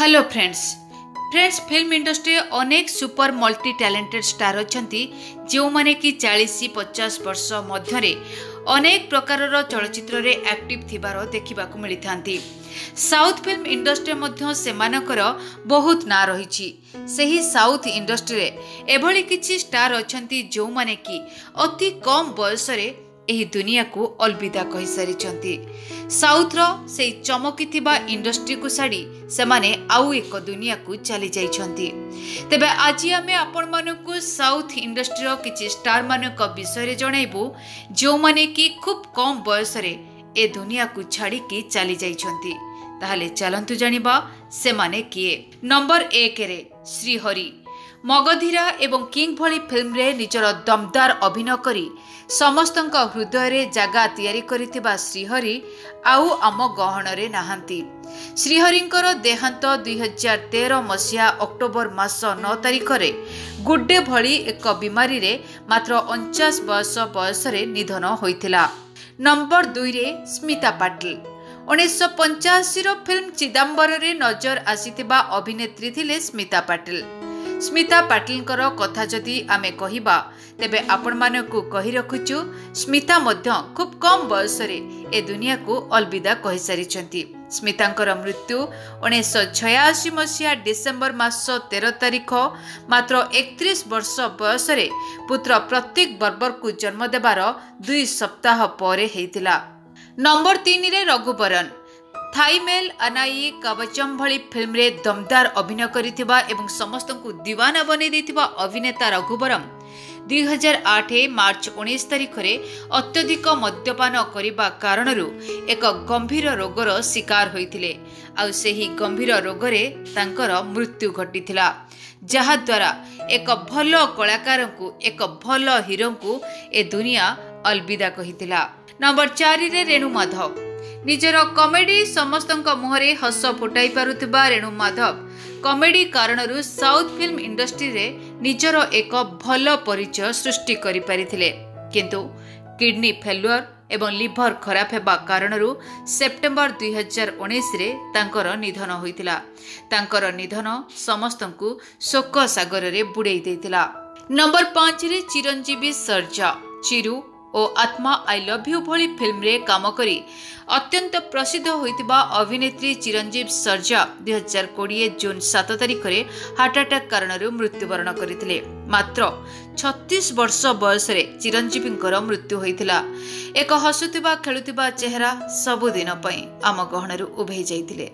Hello friends film industry अनेक super multi talented star अछंती जो माने कि 40-50 वर्ष मध्य अनेक प्रकार चलचित्र रे एक्टिव थिबार देखा मिली। साउथ फिल्म इंडस्ट्री मध्य सेमानकर बहुत ना रही। सही साउथ इंडस्ट्री रे एभली किछि स्टार अछंती जो माने कि अति कम बयस रे एही दुनिया को अलविदा कहि सारिछंती। साउथ रो से चमकी थिबा इंडस्ट्री को साड़ी से माने आउ एक दुनिया को चली जाइछंती। तेबे आज आमे आपण मानकु साउथ इंडस्ट्री रो किछि स्टार मानक विषय रे जणाइबु जो माने कि खूब कम बयस रे ए दुनिया को छाड़ी के चली जाइछंती। ताहले चलंतु जानिबा से माने किए। नंबर 1 रे श्रीहरि मगधीरा एवं किंग भली फिल्म रे निजर दमदार अभिनय करी समस्तंक हृदय रे जगह तैयारी करिथिबा श्रीहरि आउ आम गहन रे नाहांती। श्रीहरिंकर देहांत 2013 मसिया अक्टोबर मास 9 तारिख रे गुड्डे भली एक बीमारी रे मात्र 49 वर्ष बयस रे निधन होइथिला। नंबर 2 रे स्मिता पाटिल 1985 रो फिल्म चिदंबर रे नजर आसीथिबा अभिनेत्री थिले स्मिता पाटिल। स्मिता पाटिलकर कथा जदि आमे कहिबा तेबे आपण मानकु कहि रखुचु स्मिता मध्य खूब कम बयस रे ए दुनिया को अलविदा कहि सारिछंती। स्मितांकर मृत्यु 1986 मसिया डिसेंबर मास 13 तारिख मात्र 31 वर्ष बयस रे पुत्र प्रतीक बर्बर को जन्म देबार 2 सप्ताह परे हेतिला। नंबर 3 रे रघुबरन थाईमेल अनाई कवचम भली फिल्म रे दमदार अभिनय करिथिबा एवं समस्त को दीवाना बने देथिबा अभिनेता रघुबरम 2008 मार्च 19 तारिख रे अत्यधिक मद्यपान करिबा कारणरू एक गंभीर रोगर शिकार होइथिले। आ सेही गंभीर रोगरे तांकर मृत्यु घटिथिला, जहा द्वारा एक भल कलाकार को एक भल हीरो को ए दुनिया अलविदा कहिथिला। नंबर 4 रे रेणु माधव निजर कॉमेडी समस्तंक मुहरे हस फुटाई पारुथिबा रेणु माधव कॉमेडी कारणरू साउथ फिल्म इंडस्ट्री रे निजर एक भल परिचय सृष्टि करि परिथिले, किंतु किडनी फेल्युअर एवं लिभर खराब हेबा कारणरू सेप्टेम्बर 2019 रे तांकर निधन होइतिला। तांकर निधन समस्तंकु शोक सागर रे बुड़ेई देइतिला। नंबर 5 रे चिरंजीवी सर्जा चिरू ओ आत्मा आई लव यू भली फिल्म रे काम करी अत्यंत प्रसिद्ध होइतिबा अभिनेत्री चिरंजीव सर्जा 2020 जून 7 तारिख रे हार्ट अटैक कारणरू मृत्युवरण करथिले। मात्र 36 वर्ष बयस रे चिरंजीवींकर मृत्यु होइतिला। एक हसुतिबा खेलुतिबा चेहरा सबुदिन पई आम गहनरू उभै जाइतिले।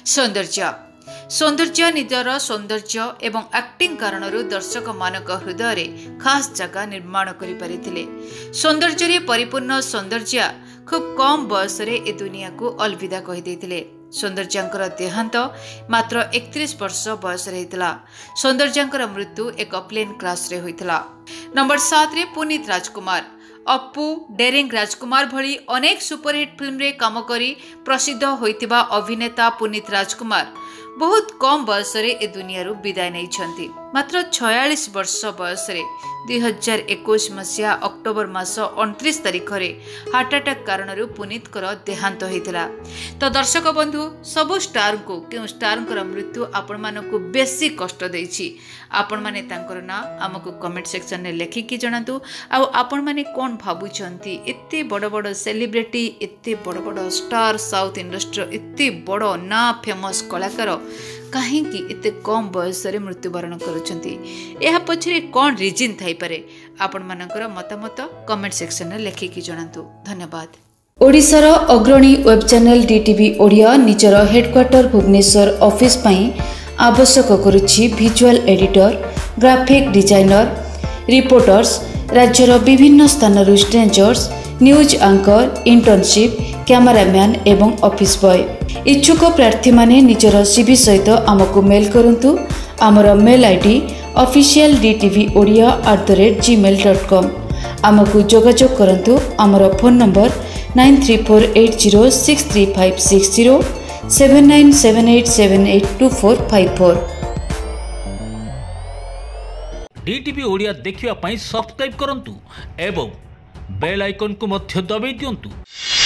सौंदर्य निजर सौंदर्य एवं एक्टिंग कारणरू दर्शक मानक हृदय रे खास जगह निर्माण करि परिथिले। सौंदर्य रे परिपूर्ण सौंदर्य खूब कम बयस रे ए दुनिया को अलविदा कहि देथिले। सौंदर्यंकर देहांत मात्र 31 वर्ष बयस रे हितला। सौंदर्यंकर मृत्यु एक प्लेन क्रैश रे होइतला। नंबर 7 रे पुनीत राजकुमार अप्पू डेरिंग राजकुमार भली अनेक सुपरहिट फिल्म रे काम करी प्रसिद्ध होइतिबा अभिनेता पुनीत राजकुमार बहुत कम बयस रे ए दुनिया रू विदाय नै छंती। मात्र 46 वर्ष बयस रे 2021 मसिया अक्टोबर मास 29 तारिख रे हार्ट अटैक कारणरू पुनीत कर देहांत होइतिला। तो दर्शक बंधु सब स्टार को क्यों स्टार कर मृत्यु आपण मानकु बेसी कष्ट देछि। आपण माने तांकर ना हमकु कमेंट सेक्शन ने लेखि कि जणातु। आ आपण माने कोन भाबुछंती एते बड़ बड़ सेलिब्रिटी एते बड़ बड़ स्टार साउथ इंडस्ट्री एते बड़ ना फेमस कलाकार कहीं एते कम बयस रे मृत्युवरण करुछंती। एहा पछरे कोन रीजन थाई पारे आपण मानकर मतामत कमेंट सेक्शन में लेखिकी जणातु। धन्यवाद। ओडिशार अग्रणी वेब चैनल डीटीवी ओडिया निजर हेडक्वार्टर भुवनेश्वर ऑफिस पई आवश्यक करुछि visual editor, graphic designer, reporters, राज्यर विभिन्न स्थानरू stringers, news anchor, internship, cameraman एवं ऑफिस बॉय। इच्छुक प्रार्थी माने निजर सीवी सहित आमको मेल करंतु। आमर मेल आईडी officialDTVOdia@gmail.com। आमको जोगाजोग करंतु। आमर फोन नंबर 9348063560 7978782454। डीटीवी ओडिया देखिवा पई सब्सक्राइब करंतु एवं बेल आइकन को मध्य दबाई दियंतु।